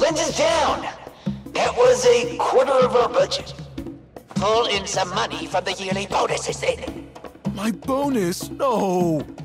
expenses down. That was a quarter of our budget. Pull in some money from the yearly bonuses then. My bonus? No!